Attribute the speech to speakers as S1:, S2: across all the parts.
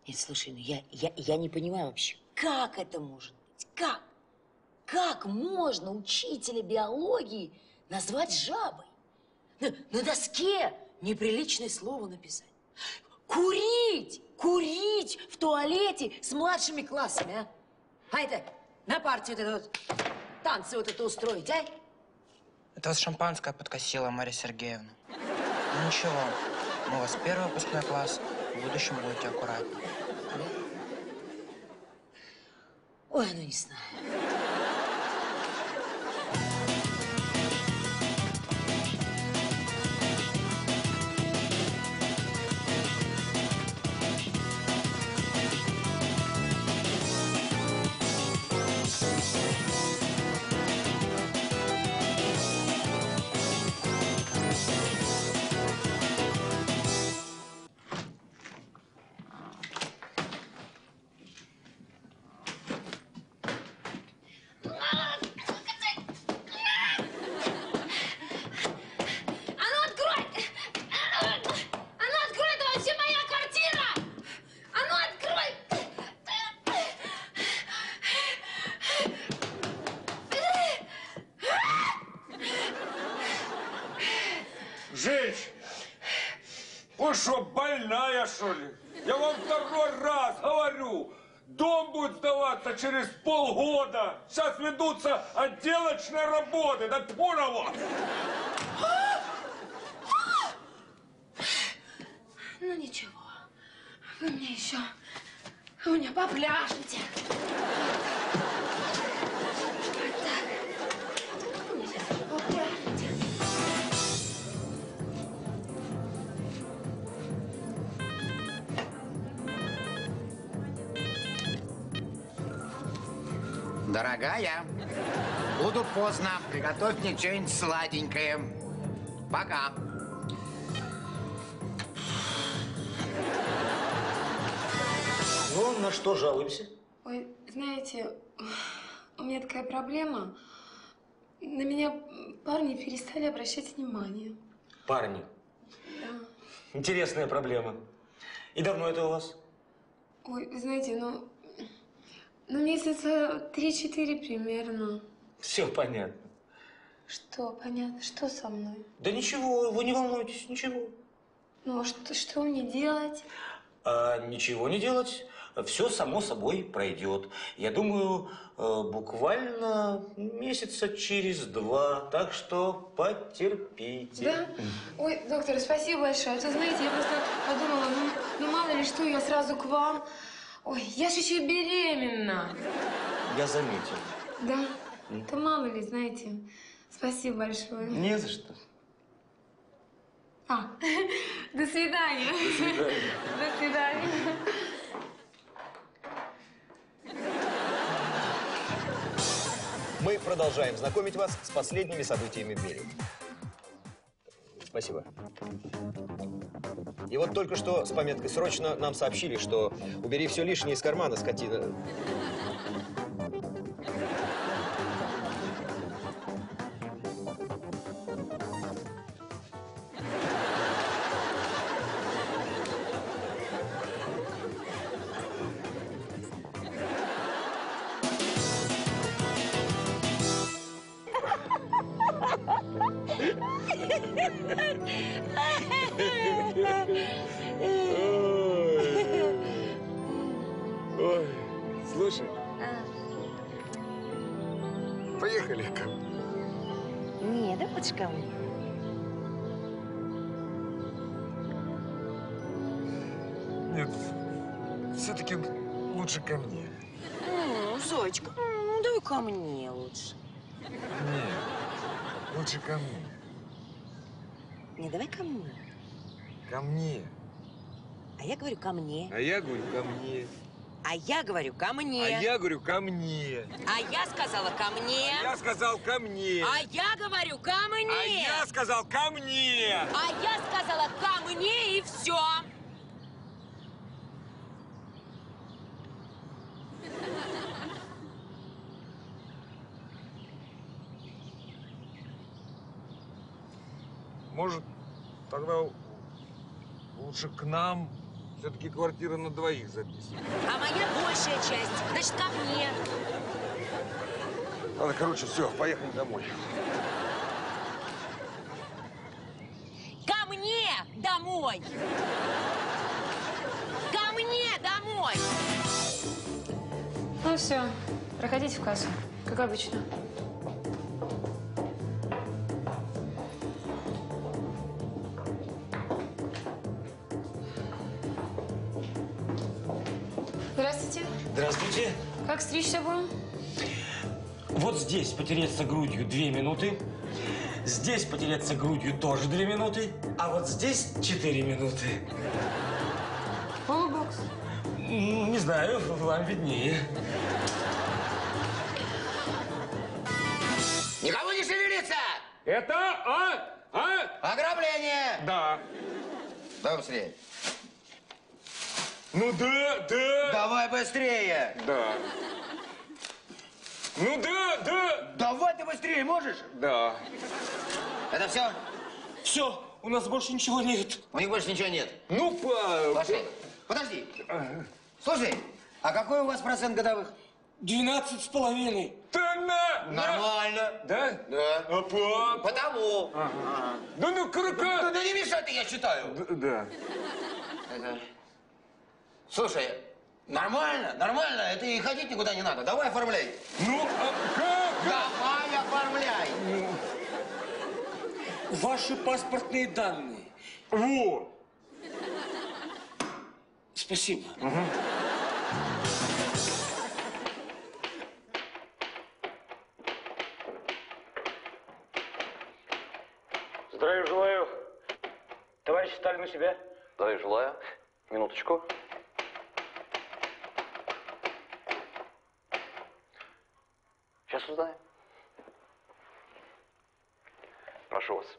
S1: Нет, слушай, ну я не понимаю вообще, как это может быть? Как? Как можно учителя биологии назвать жабой? На доске неприличное слово написать. Курить! Курить в туалете с младшими классами, а? А это, на парте вот это вот, танцы вот это устроить, а?
S2: Это вас шампанское подкосило, Марья Сергеевна. Ну ничего, у вас первый выпускной класс, в будущем будете аккуратнее.
S1: Ой, ну не знаю.
S3: Женщина, вы что, больная, что ли? Я вам второй раз говорю, дом будет сдаваться через полгода. Сейчас ведутся отделочные работы, да тьфу на вас!
S4: Ну ничего, вы мне еще, у меня попляшете.
S5: Дорогая, буду поздно. Приготовь мне что-нибудь сладенькое. Пока.
S6: Ну, на что жалуемся?
S4: Ой, знаете, у меня такая проблема. На меня парни перестали обращать внимание.
S6: Парни.
S4: Да.
S6: Интересная проблема. И давно это у вас?
S4: Ой, вы знаете, ну месяца 3-4 примерно.
S6: Все понятно.
S4: Что, понятно? Что со мной?
S6: Да ничего, вы не волнуйтесь, ничего.
S4: Ну, а что мне делать?
S6: Ничего не делать. Все само собой пройдет. Я думаю, буквально месяца через 2. Так что потерпите.
S4: Да? Ой, доктор, спасибо большое. А то, знаете, я просто подумала, ну мало ли что, я сразу к вам. Ой, я же еще беременна.
S6: Я заметил.
S4: Да? Да мало ли, знаете. Спасибо большое.
S6: Не за что.
S4: До свидания.
S6: До свидания.
S4: До свидания.
S7: Мы продолжаем знакомить вас с последними событиями в мире. Спасибо. И вот только что с пометкой «Срочно» нам сообщили, что убери все лишнее из кармана, скотина.
S3: Ой, слушай. Поехали ко мне.
S1: Не, да лучше ко мне.
S3: Нет, все-таки лучше ко мне.
S1: Зоечка, ну давай ко мне лучше.
S3: Нет, лучше ко мне.
S1: Не, давай ко мне.
S3: Ко мне.
S1: А я говорю ко мне.
S3: А я говорю ко мне.
S1: А я говорю ко мне.
S3: А я говорю ко мне.
S1: А я сказала ко мне.
S3: Я сказал ко мне.
S1: А я говорю ко мне.
S3: А я сказал ко мне.
S1: А я сказала ко мне и все.
S3: Может, тогда лучше к нам Все-таки квартира на двоих записана.
S1: А моя большая часть. Значит, ко мне.
S3: Ладно, короче, все, поехали домой.
S1: Ко мне домой! Ко мне домой!
S4: Ну все, проходите в кассу, как обычно. Здравствуйте.
S6: Здравствуйте.
S4: Как стричься будем?
S6: Вот здесь потереться грудью 2 минуты. Здесь потереться грудью тоже 2 минуты. А вот здесь 4 минуты.
S4: Полубокс.
S6: Не знаю, вам виднее.
S5: Никому не шевелиться!
S3: Это,
S5: Ограбление!
S3: Да.
S5: Давай быстрее.
S3: Ну да.
S5: Давай быстрее!
S3: Да. Ну да.
S5: Давай ты быстрее, можешь?
S3: Да.
S5: Это все?
S6: Все, у нас больше ничего нет.
S5: У них больше ничего нет.
S3: Ну,
S5: Пошли. Подожди. Слушай, а какой у вас процент годовых?
S6: 12,5.
S5: Нормально.
S3: Да?
S5: Да.
S3: Опа.
S5: Потому.
S3: Да ну, круто.
S5: Ну не мешай ты, я считаю.
S3: Да.
S5: Это... Слушай, нормально. Это и ходить никуда не надо. Давай оформляй.
S3: Ну, а как?
S5: Давай оформляй.
S6: Ваши паспортные данные.
S3: Вот.
S6: Спасибо.
S8: Здравия желаю. Товарищ Сталин у себя? Здравия желаю. Минуточку. Сейчас узнаем. Прошу вас.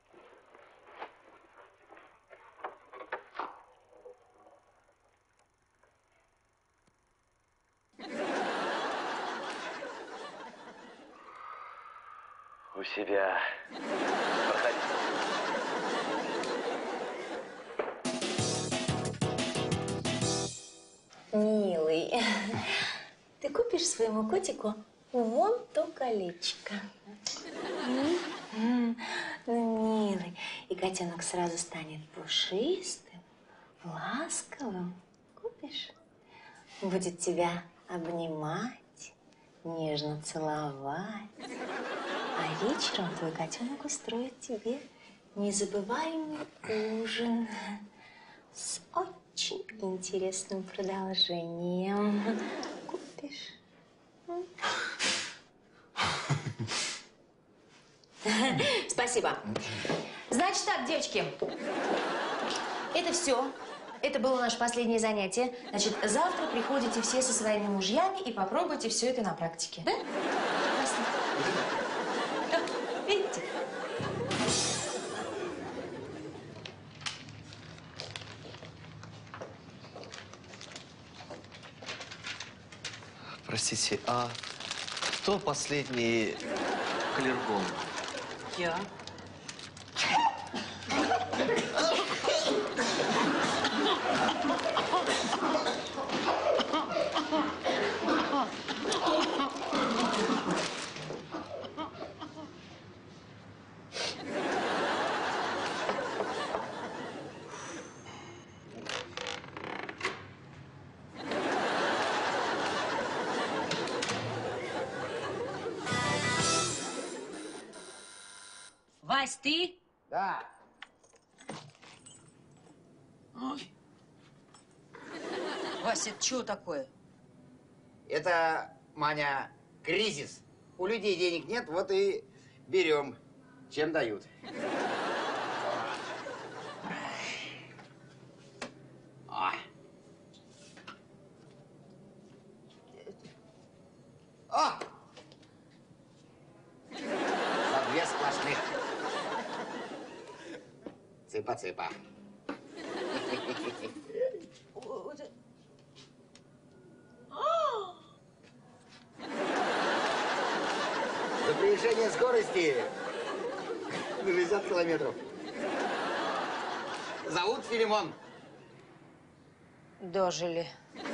S8: У себя. Проходите.
S1: Милый, ты купишь своему котику вон то колечко. Ну, милый, и котенок сразу станет пушистым, ласковым. Купишь? Будет тебя обнимать, нежно целовать. А вечером твой котенок устроит тебе незабываемый ужин с очень интересным продолжением. Купишь? Спасибо.
S9: Значит так, девочки, это все. Это было наше последнее занятие. Значит, завтра приходите все со своими мужьями и попробуйте все это на практике. Да? Прекрасно. Видите?
S10: Простите, а кто последний клергон?
S9: Я.
S1: Вась, ты?
S5: Да.
S1: Вася, это что такое?
S5: Это, Маня, кризис. У людей денег нет, вот и берем, чем дают. Ой. О! За 2 сплошных. Цыпа-цыпа. За превышение скорости на 60 километров. Зовут Филимон.
S1: Дожили.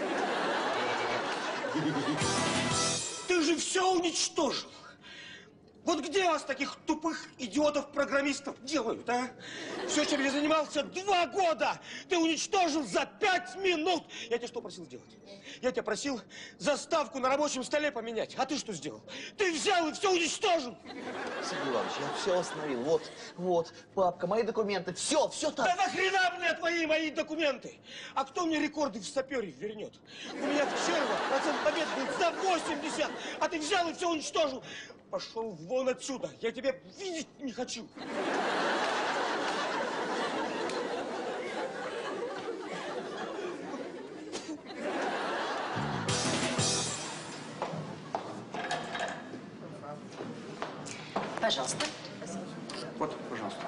S11: Ты же все уничтожил. Вот где вас таких тупых идиотов-программистов делают, а? Все, чем я занимался 2 года, ты уничтожил за 5 минут. Я тебя что просил сделать? Я тебя просил заставку на рабочем столе поменять. А ты что сделал? Ты взял и все уничтожил.
S10: Сергей Иванович, я все остановил. Вот, папка, мои документы. Все там.
S11: Да нахрена мне мои документы? А кто мне рекорды в сапере вернет? У меня вчера процент побед был за 80, а ты взял и все уничтожил. Пошел вон отсюда. Я тебя видеть не хочу.
S1: Пожалуйста.
S3: Вот, пожалуйста.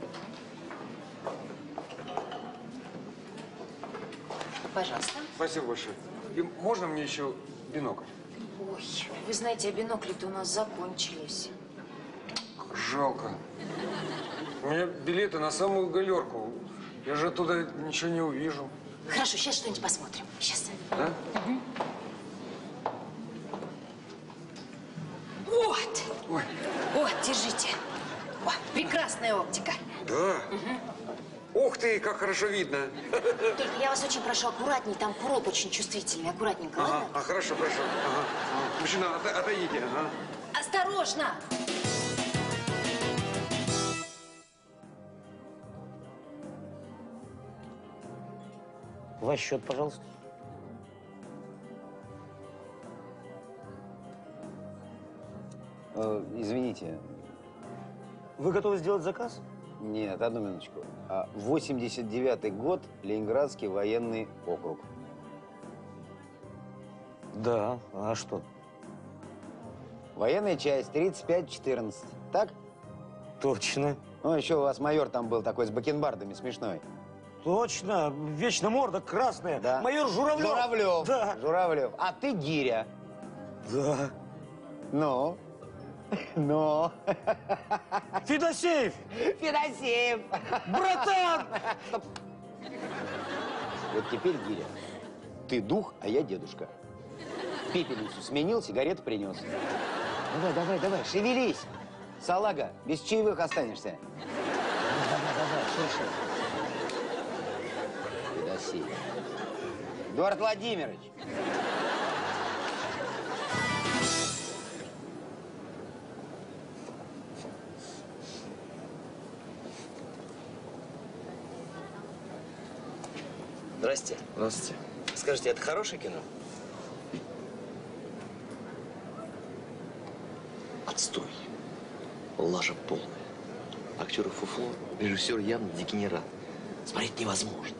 S1: Пожалуйста.
S3: Спасибо большое. И можно мне еще бинокль?
S1: Ой, вы знаете, а бинокли-то у нас закончились.
S3: Жалко. У меня билеты на самую галерку. Я же оттуда ничего не увижу.
S1: Хорошо, сейчас что-нибудь посмотрим. Сейчас.
S3: Да?
S1: Угу. Вот.
S3: Ой.
S1: Вот, держите. О, прекрасная оптика.
S3: Да? Угу. Ух ты, как хорошо видно.
S1: Только я вас очень прошу, аккуратней, там курок очень чувствительный. Аккуратненько, ладно?
S3: Хорошо. Ага. Мужчина, отойдите. Ага.
S1: Осторожно!
S6: Ваш счет, пожалуйста.
S5: Извините.
S6: Вы готовы сделать заказ?
S5: Нет, одну минуточку. 89-й год, Ленинградский военный округ.
S6: Да, а что?
S5: Военная часть 3514. Так?
S6: Точно.
S5: Ну, еще у вас майор там был такой с бакенбардами, смешной.
S6: Точно. Вечно морда красная.
S5: Да.
S6: Майор Журавлев.
S5: Журавлев.
S6: Да.
S5: Журавлев. А ты гиря.
S6: Да.
S5: Ну? Ну?
S6: Федосеев.
S5: Федосеев.
S6: Братан!
S5: Стоп. Вот теперь гиря. Ты дух, а я дедушка. Пепельницу сменил, сигареты принес. Давай, шевелись. Салага, без чаевых останешься. Давай, шурши. Федосеев. Эдуард Владимирович.
S10: Здрасте.
S3: Здравствуйте.
S10: Скажите, это хорошее кино? Отстой. Лажа полная. Актеры фуфло, режиссер явно дегенерат. Смотреть невозможно.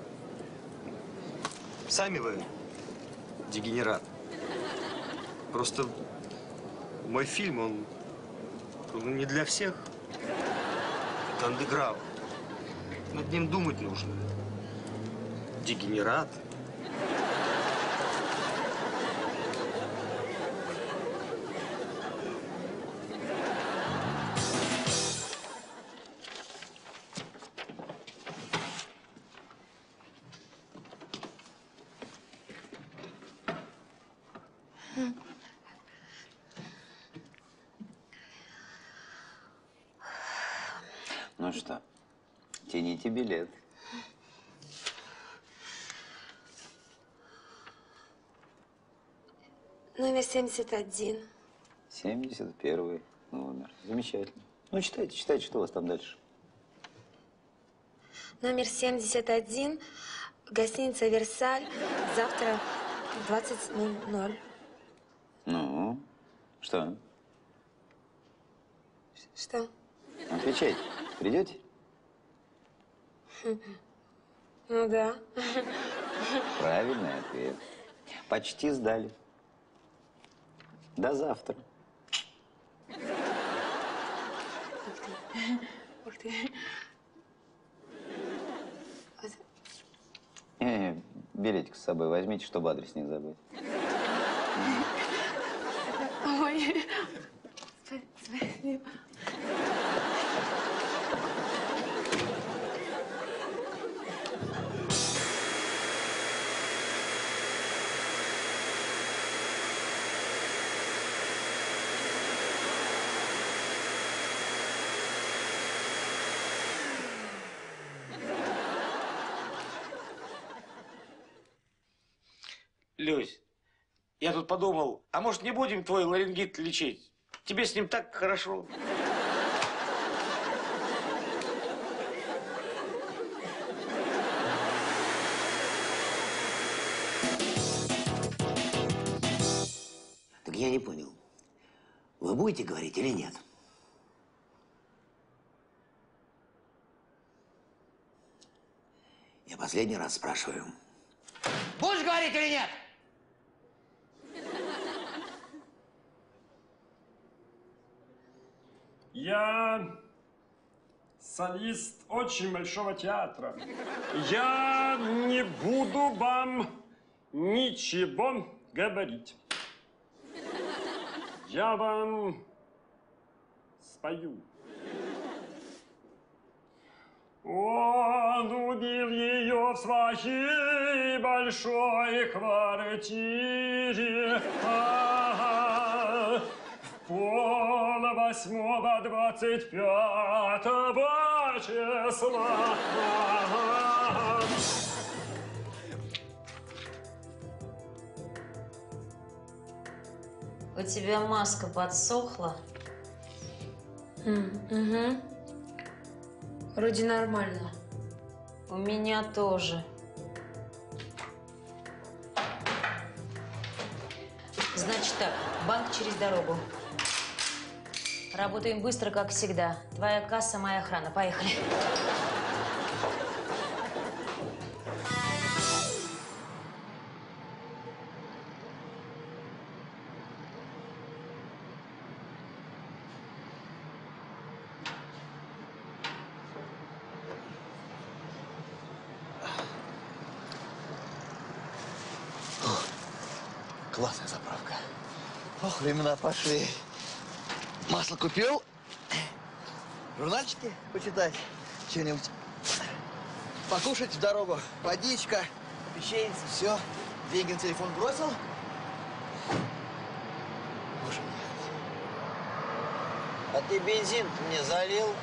S7: Сами вы дегенерат. Просто мой фильм, он не для всех. Это андеграунд. Над ним думать нужно. Дегенерат.
S5: Ну что, тяните билет.
S4: Номер 71.
S5: 71 номер. Замечательно. Ну, читайте, что у вас там дальше.
S4: Номер 71. Гостиница «Версаль». Завтра в 20:00.
S5: Ну, что?
S4: Что?
S5: Отвечайте. Придете?
S4: Ну да.
S5: Правильный ответ. Почти сдали. До завтра.
S4: Ух ты.
S5: Билетик с собой возьмите, чтобы адрес не забыть.
S4: Ой. Спасибо.
S6: Люсь, я тут подумал, а может, не будем твой ларингит лечить? Тебе с ним так хорошо.
S12: Так я не понял, вы будете говорить или нет? Я последний раз спрашиваю.
S5: Будешь говорить или нет?
S13: Я солист очень большого театра. Я не буду вам ничего говорить. Я вам спою. Он убил ее в своей большой квартире. В 7:08 числа.
S9: У тебя маска подсохла?
S4: Угу. Вроде нормально.
S9: У меня тоже. Значит так, банк через дорогу. Работаем быстро, как всегда. Твоя касса, моя охрана. Поехали.
S10: Классная заправка. Ох, времена пошли. Масло купил. Журнальчики почитать. Что-нибудь покушать в дорогу. Водичка, печенье, все. Деньги на телефон бросил. Боже мой. А ты бензин мне залил?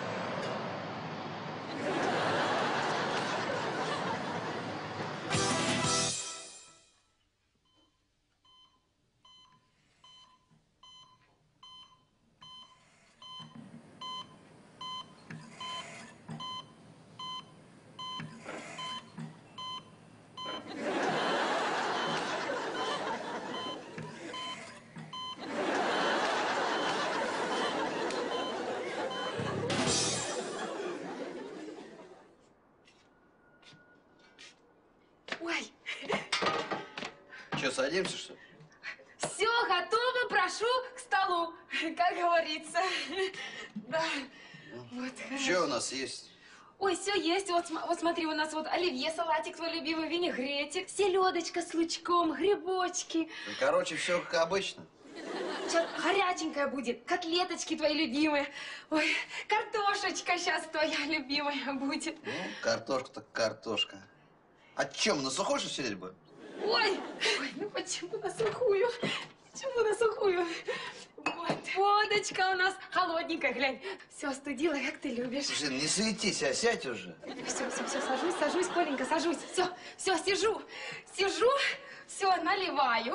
S4: Ой,
S10: Что, садимся, что ли?
S4: все готово, прошу к столу, как говорится. Да, вот.
S10: Что у нас есть?
S4: Ой, все есть. Вот, вот смотри, у нас вот оливье, салатик твой любимый, винегретик, селедочка с лучком, грибочки.
S10: Ну, короче, все как обычно.
S4: Сейчас горяченькая будет, котлеточки твои любимые. Ой, картошечка сейчас твоя любимая будет.
S10: Ну, картошка так картошка. А чем, на сухой что сидеть будем?
S4: Ой, ну почему на сухую? Почему на сухую? Вот, водочка у нас холодненькая, глянь. Все остудила, как ты любишь.
S10: Слушай, не суетись, а сядь уже.
S4: Все, сажусь, Коленька, сажусь. Все, сижу, все, наливаю,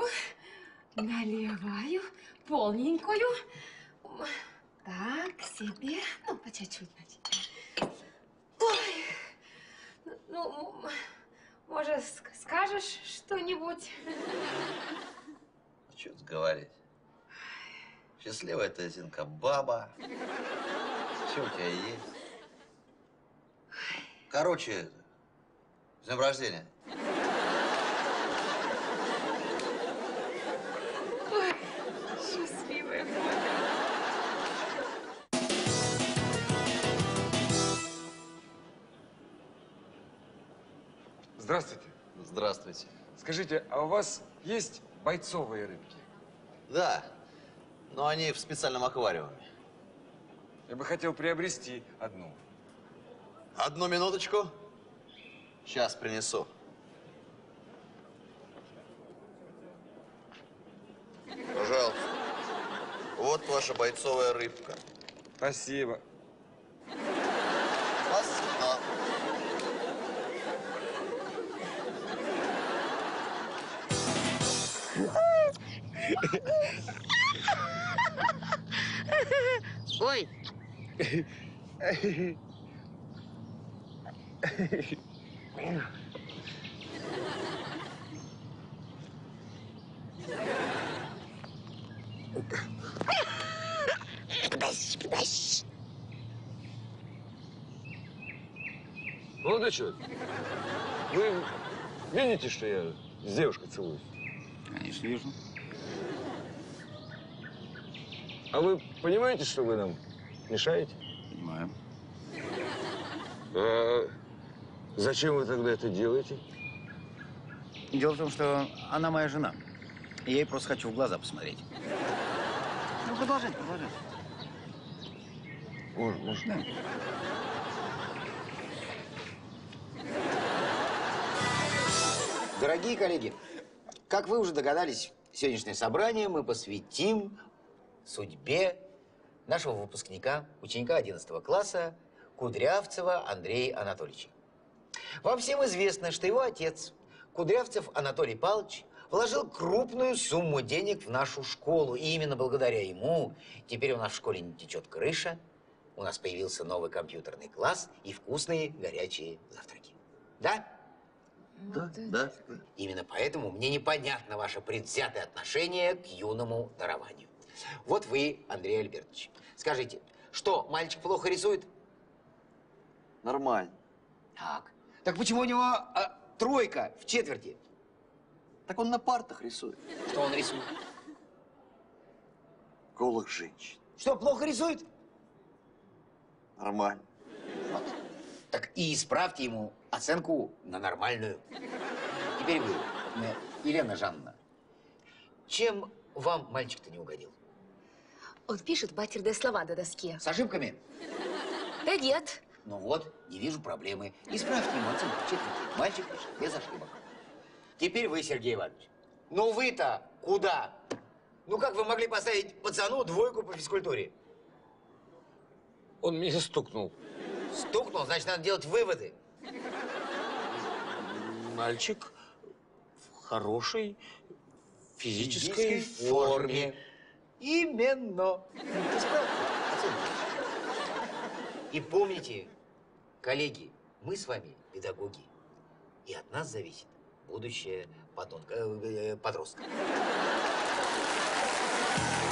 S4: полненькую. Так, себе, ну, по чуть-чуть, значит. Ой, ну, может, скажешь что-нибудь?
S10: Что тут говорить? Счастливая ты, Зинка, баба. Все у тебя есть. Короче, с днем рождения.
S4: Ой, счастливая Коля.
S3: Здравствуйте.
S10: Здравствуйте.
S3: Скажите, а у вас есть бойцовые рыбки?
S10: Да, но они в специальном аквариуме.
S3: Я бы хотел приобрести одну.
S10: Одну минуточку. Сейчас принесу. Пожалуйста. Вот ваша бойцовая рыбка.
S3: Спасибо.
S10: Спасибо.
S5: Ой.
S3: Подожди. Молодой человек, вы видите, что я с девушкой целуюсь?
S5: Конечно, вижу.
S3: А вы понимаете, что вы нам мешаете?
S5: Понимаю.
S3: А зачем вы тогда это делаете?
S5: Дело в том, что она моя жена. И я ей просто хочу в глаза посмотреть. Ну, продолжайте.
S3: Может.
S5: Да. Дорогие коллеги, как вы уже догадались, сегодняшнее собрание мы посвятим судьбе нашего выпускника, ученика 11 класса Кудрявцева Андрея Анатольевича. Вам всем известно, что его отец, Кудрявцев Анатолий Павлович, вложил крупную сумму денег в нашу школу. И именно благодаря ему теперь у нас в школе не течет крыша, у нас появился новый компьютерный класс и вкусные горячие завтраки. Да?
S10: Да.
S5: Именно поэтому мне непонятно ваше предвзятое отношение к юному дарованию. Вот вы, Андрей Альбертович, скажите, что, мальчик плохо рисует?
S10: Нормально.
S5: Так почему у него тройка в четверти?
S10: Так он на партах рисует.
S5: Что он рисует?
S10: Голых женщин.
S5: Что, плохо рисует?
S10: Нормально.
S5: Так и исправьте ему оценку на нормальную. Теперь вы, Елена Жанна, чем вам мальчик-то не угодил?
S4: Он пишет матерные слова на доске.
S5: С ошибками?
S4: Да нет.
S5: Ну вот, не вижу проблемы. Исправьте ему оценку в четверти. Мальчик пишет без ошибок. Теперь вы, Сергей Иванович. Ну вы-то куда? Ну как вы могли поставить пацану 2 по физкультуре?
S3: Он меня стукнул.
S5: Стукнул, значит, надо делать выводы.
S6: Мальчик в хорошей физической
S5: форме. Именно. Исправьте оценку. И помните, коллеги, мы с вами педагоги. И от нас зависит будущее подростка.